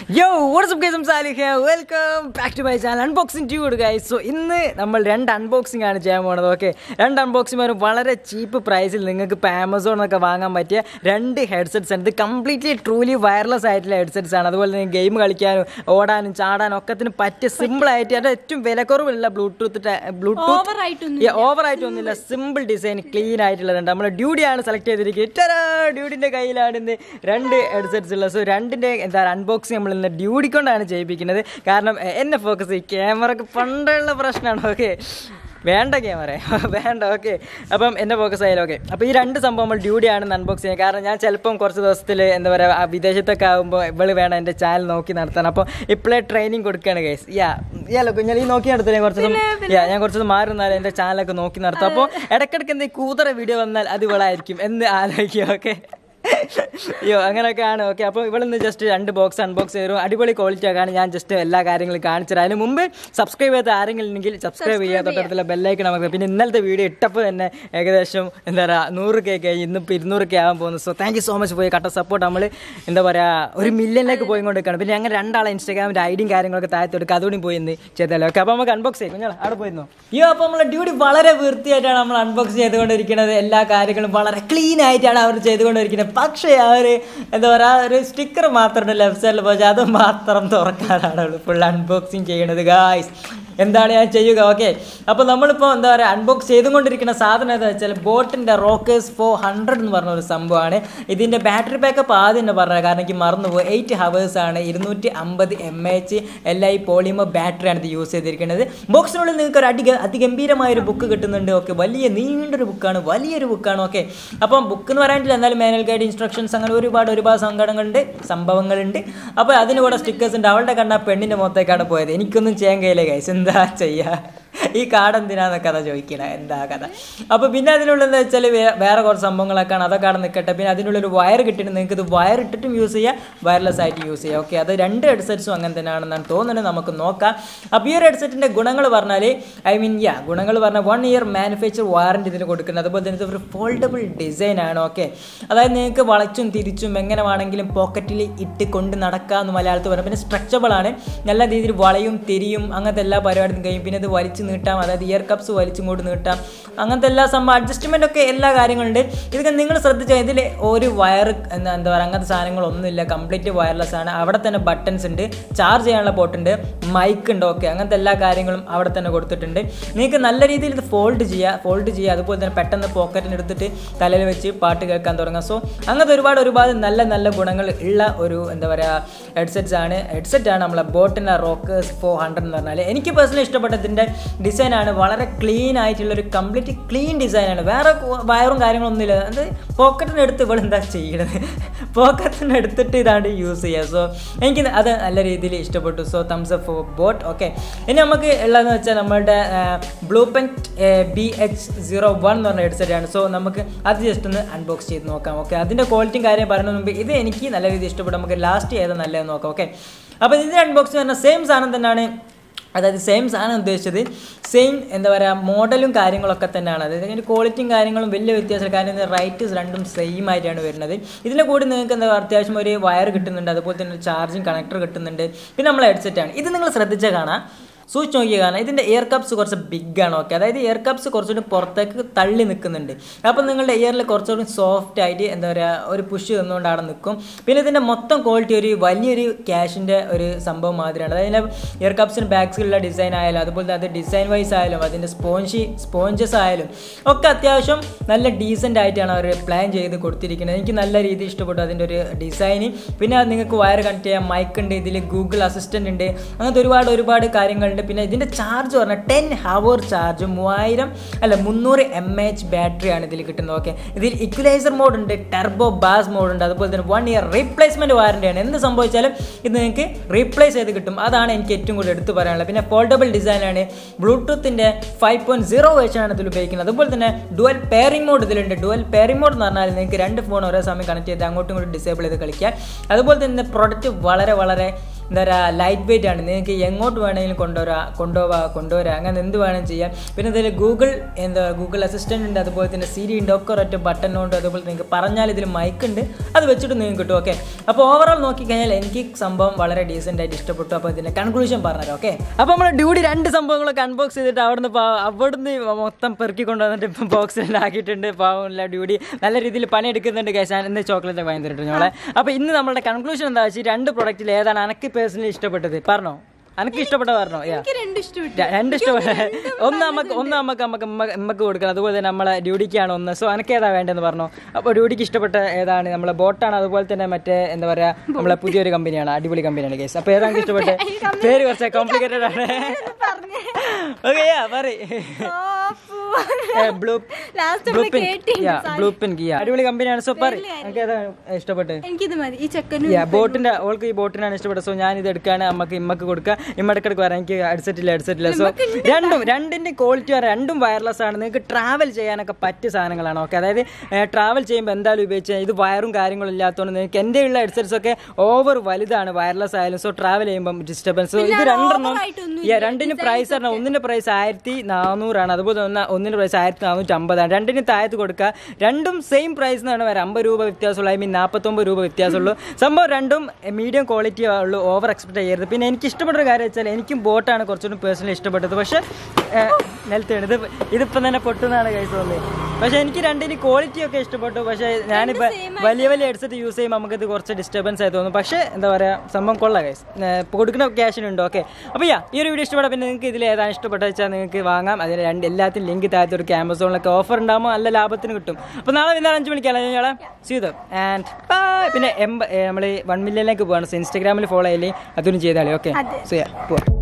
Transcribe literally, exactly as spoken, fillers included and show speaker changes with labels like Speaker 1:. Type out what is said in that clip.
Speaker 1: Yo, what's up guys, I'm Salih here. Welcome back to my channel Unboxing Dude guys. So ഇന്ന് നമ്മൾ രണ്ട് unboxing ആണ് ചെയ്യാൻ പോകുന്നത്. ഓക്കെ, രണ്ട് അൺബോക്സിംഗ് വരും വളരെ ചീപ്പ് പ്രൈസിൽ നിങ്ങൾക്ക് ഇപ്പോൾ ആമസോണൊക്കെ വാങ്ങാൻ പറ്റിയ രണ്ട് ഹെഡ്സെറ്റ്സ് ആണ്. ഇത് കംപ്ലീറ്റ്ലി ട്രൂലി വയർലെസ് ആയിട്ടുള്ള ഹെഡ്സെറ്റ്സ് ആണ്. അതുപോലെ തന്നെ ഗെയിം കളിക്കാനും ഓടാനും ചാടാനും ഒക്കത്തിന് പറ്റിയ സിമ്പിൾ ആയിട്ട് അത് ഏറ്റവും വിലക്കുറവുള്ള ബ്ലൂടൂത്ത് ബ്ലൂടൂത്ത് ഓവർ ആയിട്ടൊന്നുമില്ല, സിമ്പിൾ ഡിസൈൻ ക്ലീൻ ആയിട്ടുള്ളതുണ്ട്. നമ്മൾ ഡ്യൂഡിയാണ് സെലക്ട് ചെയ്തിരിക്കുന്നത്. ഡ്യൂഡിൻ്റെ കയ്യിലാണ് ഇന്ന് രണ്ട് ഹെഡ്സെറ്റ്സ് ഉള്ളത്. സോ രണ്ടിൻ്റെ എന്താ അൺബോക്സിങ് നമ്മൾ ഇന്ന് ഡ്യൂഡി കൊണ്ടാണ് ചെയ്യിപ്പിക്കുന്നത്. കാരണം എന്നെ ഫോക്കസ് ഈ ക്യാമറക്ക് പണ്ടുള്ള പ്രശ്നമാണ്. ഓക്കെ, വേണ്ട ക്യാമറ വേണ്ട. ഓക്കെ, അപ്പം എൻ്റെ ഫോക്കസ് ആയാലും ഓക്കെ. അപ്പോൾ ഈ രണ്ട് സംഭവം നമ്മൾ ഡ്യൂഡിയാണ് അൺബോക്സ് ചെയ്യുക. കാരണം ഞാൻ ചിലപ്പം കുറച്ച് ദിവസത്തിൽ എന്താ പറയുക വിദേശത്തൊക്കെ ആകുമ്പോൾ ഇവള് വേണം എൻ്റെ ചാനൽ നോക്കി നടത്താൻ. അപ്പോൾ ഇപ്പോഴേ ട്രെയിനിങ് കൊടുക്കുകയാണ് ഗൈസ്. യാ യാലോ കുഞ്ഞാൽ ഈ നോക്കി നടത്തില്ലേ കുറച്ച് യാ ഞാൻ കുറച്ച് മാറി നിന്നാലും എൻ്റെ ചാനലൊക്കെ നോക്കി നടത്താം. അപ്പോൾ ഇടയ്ക്കിടയ്ക്ക് എന്തെങ്കിലും കൂതറ വീഡിയോ വന്നാൽ അത് ഇവളായിരിക്കും എന്ന് ആലോചിക്കുക. ഓക്കെ, അയ്യോ അങ്ങനെയൊക്കെയാണ്. ഓക്കെ, അപ്പോൾ ഇവളിന്ന് ജസ്റ്റ് രണ്ട് ബോക്സ് അൺബോക്സ് ചെയ്തു. അടിപൊളി ക്വാളിറ്റി ആക്കാണ്. ഞാൻ ജസ്റ്റ് എല്ലാ കാര്യങ്ങളും കാണിച്ചത്. അതിന് മുമ്പ് സബ്സ്ക്രൈബ് ചെയ്യാത്ത ആരെങ്കിലും ഉണ്ടെങ്കിൽ സബ്സ്ക്രൈബ് ചെയ്യുക, തൊട്ടടുത്തുള്ള ബെല്ലൈക്കൺ നമുക്ക്. പിന്നെ ഇന്നലത്തെ വീഡിയോ ഇട്ടപ്പോൾ തന്നെ ഏകദേശം എന്താ പറയുക നൂറ് കെ ഒക്കെ ഇന്നിപ്പോൾ ഇരുന്നൂറ് കെ ആകാൻ പോകുന്നു. So thank you so much പോയി കട്ട സപ്പോർട്ട്. നമ്മൾ എന്താ പറയുക ഒരു മില്യണിലേക്ക് പോയിക്കൊണ്ടിരിക്കുകയാണ്. പിന്നെ അങ്ങനെ രണ്ടാളെ ഇൻസ്റ്റാഗ്രാമിൻ്റെ ഐഡിയും കാര്യങ്ങളൊക്കെ താഴത്ത് എടുക്കുക, അതുകൂടി പോയി ഇന്ന് ചെയ്താലോ. ഓക്കെ, അപ്പോൾ നമുക്ക് അൺബോക്സ് ചെയ്യും. ഞങ്ങൾ അവിടെ പോയിരുന്നു. അയ്യോ, അപ്പോൾ നമ്മളെ ഡ്യൂട്ടി വളരെ വൃത്തിയായിട്ടാണ് നമ്മൾ അൺബോക്സ് ചെയ്തുകൊണ്ടിരിക്കുന്നത്. എല്ലാ കാര്യങ്ങളും വളരെ ക്ലീൻ ആയിട്ടാണ് അവർ ചെയ്തുകൊണ്ടിരിക്കുന്നത്. പക്ഷേ അവർ എന്താ പറയുക ഒരു സ്റ്റിക്കർ മാത്രമുണ്ട് ലെഫ്റ്റ് സൈഡിൽ പോയി, അത് മാത്രം തുറക്കാനാണ് ഫുൾ അൺബോക്സിങ് ചെയ്യണത് ഗായ്സ്. എന്താണ് ഞാൻ ചെയ്യുക. ഓക്കെ, അപ്പോൾ നമ്മളിപ്പോൾ എന്താ പറയുക അൺബോക്സ് ചെയ്തുകൊണ്ടിരിക്കുന്ന സാധനം എന്താ വെച്ചാൽ ബോട്ടിൻ്റെ റോക്കേഴ്സ് ഫോർ ഹൺഡ്രഡ് എന്ന് പറഞ്ഞ ഒരു സംഭവമാണ്. ഇതിൻ്റെ ബാറ്ററി ബാക്കപ്പ് ആദ്യം തന്നെ പറഞ്ഞത്, കാരണം എനിക്ക് മറന്നുപോയി. എയ്റ്റ് ഹവേഴ്സ് ആണ്, ഇരുന്നൂറ്റി അമ്പത് M H L I polymer ബാറ്ററിയാണ് ഇത് യൂസ് ചെയ്തിരിക്കുന്നത്. ബോക്സിനുള്ളിൽ നിങ്ങൾക്ക് ഒരു അടി അതിഗംഭീരമായൊരു ബുക്ക് കിട്ടുന്നുണ്ട്. ഓക്കെ, വലിയ നീണ്ടൊരു ബുക്കാണ്, വലിയൊരു ബുക്കാണ്. ഓക്കെ, അപ്പം ബുക്ക് എന്ന് പറയാനില്ല, എന്നാലും മാനുവൽ ഗൈഡ്, ഇൻസ്ട്രക്ഷൻസ്, അങ്ങനെ ഒരുപാട് ഒരുപാട് സങ്കടങ്ങളുണ്ട്, സംഭവങ്ങളുണ്ട്. അപ്പോൾ അതിന് കൂടെ സ്റ്റിക്കേഴ്സ് ഉണ്ട്. അവളുടെ കണ്ട പെണ്ണിൻ്റെ മുഖത്തേക്കാണ് പോയത്. എനിക്കൊന്നും ചെയ്യാൻ കഴിയില്ല ഗൈസ്. എന്താ ചെയ്യുക, ഈ കാർഡ് എന്തിനാന്ന് കഥ ചോദിക്കണേ, എന്താ കഥ. അപ്പോൾ പിന്നെ അതിനുള്ളിൽ എന്താ വെച്ചാൽ വേറെ കുറച്ച് സംഭവങ്ങളൊക്കെയാണ്, അതൊക്കെ അവിടെ നിൽക്കട്ടെ. പിന്നെ അതിനുള്ളൊരു വയർ കിട്ടിയിട്ട് നിങ്ങൾക്ക് ഇത് വയർ ഇട്ടിട്ടും യൂസ് ചെയ്യാം, വയർലെസ് ആയിട്ട് യൂസ് ചെയ്യാം. ഓക്കെ, അത് രണ്ട് ഹെഡ്സെറ്റ്സും അങ്ങനെ തന്നെയാണെന്നാണ് തോന്നുന്നത്. നമുക്ക് നോക്കാം. അപ്പോൾ ഈ ഒരു ഹെഡ്സെറ്റിൻ്റെ ഗുണങ്ങൾ പറഞ്ഞാൽ ഐ മീൻ യാ ഗുണങ്ങൾ പറഞ്ഞാൽ വൺ ഇയർ മാനുഫാക്ചർ വാറൻറ്റി ഇതിന് കൊടുക്കുന്നത്. അതുപോലെ തന്നെ ഒരു ഫോൾഡബിൾ ഡിസൈനാണ്. ഓക്കെ, അതായത് നിങ്ങൾക്ക് വളച്ചും തിരിച്ചും എങ്ങനെ വേണമെങ്കിലും പോക്കറ്റിൽ ഇട്ട് കൊണ്ട് നടക്കാമെന്ന് മലയാളത്തിൽ പറയാം. പിന്നെ സ്ട്രെച്ചബിൾ ആണ്, നല്ല രീതിയിൽ വളയും തിരിയും അങ്ങനത്തെ എല്ലാ പരിപാടിയും കഴിയും. പിന്നെ ഇത് വലിച്ച് നീട്ടാം, അതായത് ഇയർ കപ്സ് വലിച്ചിങ്ങോട്ട് നീട്ടാം, അങ്ങനത്തെ എല്ലാ സംഭവം അഡ്ജസ്റ്റ്മെൻ്റ് ഒക്കെ എല്ലാ കാര്യങ്ങളുണ്ട്. ഇതൊക്കെ നിങ്ങൾ ശ്രദ്ധിച്ചാൽ ഇതിൽ ഒരു വയർ എന്താ എന്താ പറയുക അങ്ങനത്തെ സാധനങ്ങളൊന്നുമില്ല, കംപ്ലീറ്റ് വയർലെസ് ആണ്. അവിടെ തന്നെ ബട്ടൺസ് ഉണ്ട്, ചാർജ് ചെയ്യാനുള്ള പോർട്ടുണ്ട്, മൈക്ക് ഉണ്ട്. ഓക്കെ, അങ്ങനത്തെ എല്ലാ കാര്യങ്ങളും അവിടെ തന്നെ കൊടുത്തിട്ടുണ്ട്. നിങ്ങൾക്ക് നല്ല രീതിയിൽ ഇത് ഫോൾഡ് ചെയ്യുക ഫോൾഡ് ചെയ്യുക അതുപോലെ തന്നെ പെട്ടെന്ന് പോക്കറ്റിന് എടുത്തിട്ട് തലയിൽ വെച്ച് പാട്ട് കേൾക്കാൻ തുടങ്ങാം. സോ അങ്ങനത്തെ ഒരുപാട് ഒരുപാട് നല്ല നല്ല ഗുണങ്ങൾ ഉള്ള ഒരു എന്താ പറയുക ഹെഡ്സെറ്റ്സ് ആണ് ഹെഡ്സെറ്റാണ് നമ്മളെ ബോട്ടിൻ്റെ റോക്കേഴ്സ് ഫോർ ഹൺഡ്രഡ് എന്ന് പറഞ്ഞാൽ. എനിക്ക് പേഴ്സണലി ഇഷ്ടപ്പെട്ടതിൻ്റെ ഡിസൈനാണ്. വളരെ ക്ലീൻ ആയിട്ടുള്ളൊരു കംപ്ലീറ്റ് ക്ലീൻ ഡിസൈനാണ്. വേറെ വയറും കാര്യങ്ങളൊന്നുമില്ല. അത് പോക്കറ്റിനെടുത്ത് ഇവിടെ എന്താ ചെയ്യണത്, പോക്കറ്റിനെടുത്തിട്ട് ഇതാണ് യൂസ് ചെയ്യുക. സോ എനിക്ക് അത് നല്ല രീതിയിൽ ഇഷ്ടപ്പെട്ടു. So thumbs up for boAt. Okay, ഇനി നമുക്ക് ഉള്ളതെന്ന് വെച്ചാൽ നമ്മളുടെ Blaupunkt B H zero one എന്ന് പറഞ്ഞ ഹെഡ്സെറ്റാണ്. സോ നമുക്ക് അത് ജസ്റ്റ് ഒന്ന് അൺബോക്സ് ചെയ്ത് നോക്കാം. ഓക്കെ, അതിൻ്റെ ക്വാളിറ്റിയും കാര്യം പറയുന്നതിന് മുമ്പ് ഇത് എനിക്ക് നല്ല രീതിയിൽ ഇഷ്ടപ്പെട്ടു. നമുക്ക് ലാസ്റ്റ് ചെയ്താൽ നല്ലതെന്ന് നോക്കാം. ഓക്കെ, അപ്പോൾ ഇതിൻ്റെ അൺബോക്സിങ് പറഞ്ഞാൽ സെയിം സാധനം തന്നെയാണ്. അതായത് സെയിം സാധനം ഉദ്ദേശിച്ചത് സെയിം എന്താ പറയുക മോഡലും കാര്യങ്ങളൊക്കെ തന്നെയാണ്. അതായത് അതിൻ്റെ ക്വാളിറ്റിയും കാര്യങ്ങളും വലിയ വ്യത്യാസമില്ല. കാരണം റൈറ്റ് രണ്ടും സെയിം ആയിട്ടാണ് വരുന്നത്. ഇതിൻ്റെ കൂടി നിങ്ങൾക്ക് എന്താ അത്യാവശ്യം ഒരു വയർ കിട്ടുന്നുണ്ട്, അതുപോലെ തന്നെ ഒരു ചാർജിങ് കണക്ടർ കിട്ടുന്നുണ്ട്. പിന്നെ നമ്മൾ ഹെഡ്സെറ്റാണ്. ഇത് നിങ്ങൾ ശ്രദ്ധിച്ചാൽ കാണാം, സൂക്ഷിച്ച് നോക്കിയ കാരണം ഇതിൻ്റെ എയർ കപ്സ് കുറച്ച് ബിഗാണ്. ഓക്കെ, അതായത് എയർ കപ്സ് കുറച്ചുകൂടി പുറത്തേക്ക് തള്ളി നിൽക്കുന്നുണ്ട്. അപ്പം നിങ്ങളുടെ എയറിൽ കുറച്ചുകൂടി സോഫ്റ്റ് ആയിട്ട് എന്താ പറയുക ഒരു പുഷ് തന്നുകൊണ്ട് അവിടെ നിൽക്കും. പിന്നെ ഇതിൻ്റെ മൊത്തം ക്വാളിറ്റി ഒരു വലിയൊരു ക്യാഷിൻ്റെ ഒരു സംഭവം മാതിരിയാണ്. അതായത് എയർ കപ്സിന് ബാക്സിലുള്ള ഡിസൈൻ ആയാലും അതുപോലെ തന്നെ അത് ഡിസൈൻ വൈസ് ആയാലും അതിൻ്റെ സ്പോഞ്ചി സ്പോഞ്ചസ് ആയാലും ഒക്കെ അത്യാവശ്യം നല്ല ഡീസൻ്റ് ആയിട്ടാണ് അവർ പ്ലാൻ ചെയ്ത് കൊടുത്തിരിക്കുന്നത്. എനിക്ക് നല്ല രീതിയിൽ ഇഷ്ടപ്പെട്ടു അതിൻ്റെ ഒരു ഡിസൈന്. പിന്നെ അത് നിങ്ങൾക്ക് വയർ കണക്ട് ചെയ്യാം, മൈക്ക് ഉണ്ട്, ഇതിൽ ഗൂഗിൾ അസിസ്റ്റൻ്റ് ഉണ്ട്, അങ്ങനത്തെ ഒരുപാട് ഒരുപാട് കാര്യങ്ങളുണ്ട്. പിന്നെ ഇതിൻ്റെ ചാർജ് പറഞ്ഞാൽ ടെൻ ഹവർ ചാർജ് മൂവായിരം അല്ല മുന്നൂറ് എം എച്ച് ബാറ്ററിയാണ് ഇതിൽ കിട്ടുന്നത്. ഓക്കെ, ഇതിൽ ഇക്വലൈസർ മോഡ് ഉണ്ട്, ടെർബോ ബാസ് മോഡ് ഉണ്ട്, അതുപോലെ തന്നെ വൺ ഇയർ റീപ്ലേസ്മെൻറ്റ് വാറൻറ്റിയാണ്. എന്ത് സംഭവിച്ചാലും ഇത് നിങ്ങൾക്ക് റീപ്ലേസ് ചെയ്ത് കിട്ടും. അതാണ് എനിക്ക് ഏറ്റവും കൂടുതൽ എടുത്ത് പറയാനുള്ളത്. പിന്നെ ഫോൾഡബിൾ ഡിസൈനാണ്, ബ്ലൂടൂത്തിൻ്റെ ഫൈവ് പോയിൻറ്റ് സീറോ വേർഷനാണ് ഇതിൽ ഉപയോഗിക്കുന്നത്. അതുപോലെ തന്നെ ഡുവൽ പെയറിംഗ് മോഡ് ഇതിലുണ്ട്. ഡുവൽ പെയറിംഗ് മോഡ് എന്ന് പറഞ്ഞാൽ നിങ്ങൾക്ക് രണ്ട് ഫോൺ ഒരേ സമയം കണക്ട് ചെയ്ത് അങ്ങോട്ടും ഇങ്ങോട്ടും ഡിസേബിൾ ചെയ്ത് കളിക്കാം. അതുപോലെ തന്നെ പ്രൊഡക്റ്റ് വളരെ വളരെ എന്താ പറയുക ലൈറ്റ് വെയിറ്റ് ആണ്, നിങ്ങൾക്ക് എങ്ങോട്ട് വേണമെങ്കിലും കൊണ്ടുവരാം കൊണ്ടുപോവാം കൊണ്ടുവരാം അങ്ങനെ എന്ത് വേണമെങ്കിലും ചെയ്യാം. പിന്നെ ഇതിൽ ഗൂഗിൾ എന്താ ഗൂഗിൾ അസിസ്റ്റൻ്റ് ഉണ്ട്, അതുപോലെ തന്നെ സിരി ഉണ്ട്, ഒക്കെ ഒരൊറ്റ ബട്ടൺ ഉണ്ട്. അതുപോലെ നിങ്ങൾക്ക് പറഞ്ഞാൽ ഇതിൽ മൈക്ക് ഉണ്ട്, അത് വെച്ചിട്ട് നിങ്ങൾക്ക് കിട്ടും. ഓക്കെ, അപ്പോൾ ഓവറോൾ നോക്കിക്കഴിഞ്ഞാൽ എനിക്ക് സംഭവം വളരെ ഡീസൻ്റ് ആയിട്ട് ഇഷ്ടപ്പെട്ടു. അപ്പോൾ ഇതിൻ്റെ കൺക്ലൂഷൻ പറഞ്ഞുതരാം. ഓക്കെ, അപ്പോൾ നമ്മൾ ഡ്യൂട്ടി രണ്ട് സംഭവങ്ങളൊക്കെ അൺബോക്സ് ചെയ്തിട്ട് അവിടുന്ന് അവിടുന്ന് മൊത്തം പെറുക്കി കൊണ്ടുവന്നിട്ട് ഇപ്പം ബോക്സിലാക്കിയിട്ടുണ്ട്. പാവമില്ല ഡ്യൂട്ടി നല്ല രീതിയിൽ പണിയെടുക്കുന്നുണ്ട്. കേസ് ഞാൻ ഇന്ന് ചോക്ലേറ്റ് വാങ്ങി തരട്ടെ ഞങ്ങളെ. അപ്പോൾ ഇന്ന് നമ്മളുടെ കൺക്ലൂഷൻ എന്താ വെച്ചാൽ രണ്ട് പ്രൊഡക്റ്റിൽ ഏതാണ് എനിക്ക് പേഴ്സണലി ഇഷ്ടപ്പെട്ടത് പറഞ്ഞോ? എനിക്ക് ഇഷ്ടപ്പെട്ട പറഞ്ഞോ? രണ്ട് ഇഷ്ടപ്പെട്ട ഒന്ന് നമുക്ക് ഒന്ന് നമുക്ക് നമുക്ക് നമുക്ക് കൊടുക്കണം. അതുപോലെ തന്നെ നമ്മളെ ഡ്യൂട്ടിക്കാണ് ഒന്ന്. സോ എനിക്ക് ഏതാ വേണ്ടതെന്ന് പറഞ്ഞോ. അപ്പോൾ ഡ്യൂട്ടിക്ക് ഇഷ്ടപ്പെട്ട ഏതാണ്? നമ്മളെ ബോട്ടാണ്, അതുപോലെ തന്നെ മറ്റേ എന്താ പറയുക നമ്മളെ പുതിയൊരു കമ്പനിയാണ്, അടിപൊളി കമ്പനിയാണ് കേസ്. അപ്പോൾ ഏതാണ് ഇഷ്ടപ്പെട്ടത്? പേര് കുറച്ച് കോംപ്ലിക്കേറ്റഡ് ആണ്. ഓക്കെ അടിപൊളി കമ്പനിയാണ്. സോ പറ എനിക്ക് ഏതാണ് ഇഷ്ടപ്പെട്ടത്? ബോട്ടിന്റെ ഓൾക്ക് ഈ ബോട്ടിനാണ് ഇഷ്ടപ്പെട്ടത്. സോ ഞാൻ ഇത് എടുക്കാണ്, നമുക്ക് ഇമ്മക്ക് കൊടുക്കുക. ഇമ്മടക്കിടക്ക് പറയാം എനിക്ക് ഹെഡ്സെറ്റില്ല ഹെഡ്സെറ്റില്ല സോ രണ്ടും രണ്ടിന്റെ ക്വാളിറ്റി പറയാം, രണ്ടും വയർലെസ് ആണ്. നിങ്ങൾക്ക് ട്രാവൽ ചെയ്യാനൊക്കെ പറ്റിയ സാധനങ്ങളാണ്. ഓക്കെ, അതായത് ട്രാവൽ ചെയ്യുമ്പോൾ എന്തായാലും ഉപയോഗിച്ചാൽ ഇത് വയറും കാര്യങ്ങളും ഇല്ലാത്തതുകൊണ്ട് നിങ്ങൾക്ക് എൻ്റെ ഉള്ള ഹെഡ്സെറ്റ്സ് ഒക്കെ ഓവർ വലുതാണ്, വയർലെസ് ആയാലും. സോ ട്രാവൽ ചെയ്യുമ്പോൾ ഡിസ്റ്റർബൻസ്. ഇത് രണ്ടെണ്ണം രണ്ടിന് പ്രൈസ് പറഞ്ഞാൽ ഒന്നിന്റെ പ്രൈസ് ആയിരത്തി നാനൂറാണ്, അതുപോലെ ഒന്ന് ഒന്നിന്റെ പ്രൈസ് ആയിരത്തി നാനൂറ്റി അമ്പതാണ്. രണ്ടിന് താഴത്ത് കൊടുക്കുക. രണ്ടും സെയിം പ്രൈസ് എന്നാണ് വരാം, അമ്പത് രൂപ വ്യത്യാസമുള്ളൂ, ഐ മീൻ നാൽപ്പത്തൊമ്പത് രൂപ വ്യത്യാസമുള്ളൂ. സംഭവം രണ്ടും മീഡിയം ക്വാളിറ്റി ഉള്ളൂ, ഓവർ എക്സ്പെക്ട് ചെയ്യരുത്. പിന്നെ എനിക്ക് ഇഷ്ടപ്പെട്ടൊരു കാര്യം വെച്ചാൽ എനിക്കും ബോട്ടാണ് കുറച്ചുകൂടി പേഴ്സണലി ഇഷ്ടപ്പെട്ടത്. പക്ഷേ നിലത്താണ് ഇത് ഇതിപ്പം തന്നെ പൊട്ടുന്നതാണ് കഴിച്ചു തോന്നിയത്. പക്ഷേ എനിക്ക് രണ്ടിന് ക്വാളിറ്റി ഒക്കെ ഇഷ്ടപ്പെട്ടു. പക്ഷേ ഞാനിപ്പോൾ വലിയ വലിയ ഹെഡ്സെറ്റ് യൂസ് ചെയ്യുമ്പോൾ നമുക്കിത് കുറച്ച് ഡിസ്റ്റർബൻസ് ആയി തോന്നും. പക്ഷേ എന്താ പറയുക സംഭവം കൊള്ളാം ഗൈസ്, കൊടുക്കുന്ന ക്യാഷിനുണ്ട്. ഓക്കെ, അപ്പോൾ യാ ഈ ഒരു വീഡിയോ ഇഷ്ടപ്പെടാം. പിന്നെ നിങ്ങൾക്ക് ഇതിൽ ഏതാണ് ഇഷ്ടപ്പെട്ടത് വെച്ചാൽ നിങ്ങൾക്ക് വാങ്ങാം. അതിന് രണ്ട് എല്ലാത്തിനും ലിങ്ക് താഴത്ത് ഒരു ആമസോണിലൊക്കെ ഓഫർ ഉണ്ടാകുമ്പോൾ നല്ല ലാഭത്തിന് കിട്ടും. അപ്പോൾ നാളെ പിന്നെ അഞ്ച് മണിക്കല്ല ഞങ്ങളെ സീതം ആൻഡ് ബൈ. പിന്നെ എംബ നമ്മൾ വൺ മില്യണിലേക്ക് പോകണം. സോ ഇൻസ്റ്റാഗ്രാമിൽ ഫോളോ ചെയ്യില്ലേ, അതൊന്നും ചെയ്താലേ. ഓക്കെ, സോ യാ പോവാം.